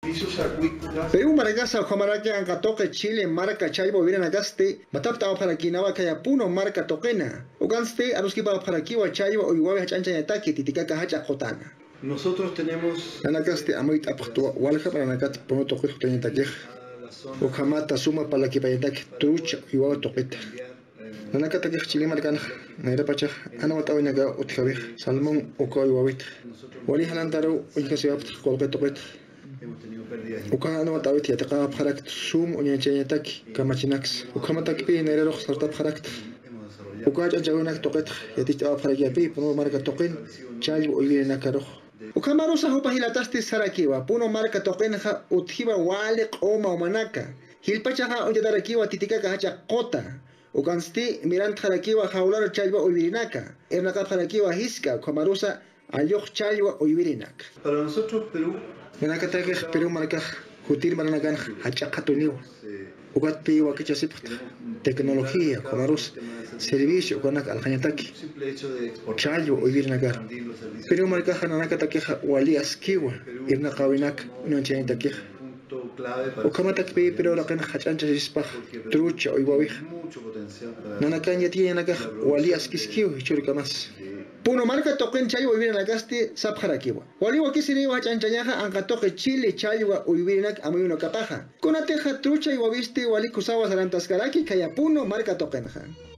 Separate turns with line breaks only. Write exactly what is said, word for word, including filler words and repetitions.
Perú marcasa Juamaraki Ancatoque Chile marca Chaibo vienen agaste matapta para Kinawa Kayapuno marca toquena Uganste Aruskipa para Kiwa Chaibo o Iguave Chancha Yataki Titicaca Hacha Jotana.
Nosotros tenemos
Anagaste Amoit Aptua Walja para Nagat Pono Toque Toñatakej Ukamata Suma para que Payatak Trucha Iguava Toqueta. Nanakatakej Chile marcana Naira Pacha Anawatawinaga Utjavej Salmón Uko Iguavit Wali Halantaro Uikasiap Colpet Toquet. Uka no matawit yataqa bharakt sum uñanchayataki kamachinax ukamatakpi nerero sartab bharakt uka chanchawnak toqet yatista bharakiapi puno marca toqin chay uyina karo ukamarusa hopa hilatasti sarakiwa puno marca toqinja uthiba wale qoma umanaka hilpachaja uyatarakiwa titikaka hacha qota ukansti mirant harakiwa haular chayba uyinaka ernaka harakiwa hiska ukamarusa ayoq chaywa uyinak.
Para nosotros Perú
Nanakatakej Perú marca Jutir Maranagan Hachakatuniu Ugat Pi Wakichasip Tecnología Comarus Servicio Konak Aljanataki Chayo Uvirnagar Perú marca Nanakatakej Walias Kiwa Irna Kawinak Nunchantakej Ukamatak Pi Perú Lakan Hachancha Ispach Trucha Uiwavij Nanakan Yatianakaj Walias Kiskiu Churikamas Puno marca toquen chayo vivir en la caste sabjarakiwa. Waliwa kisiriwa chanchañaja ancatoque Chile chaywa uivirinak amuyuno kapaja. Con ateja trucha y waviste wali kusawa sarantaskaraki kayapuno marca toquenja.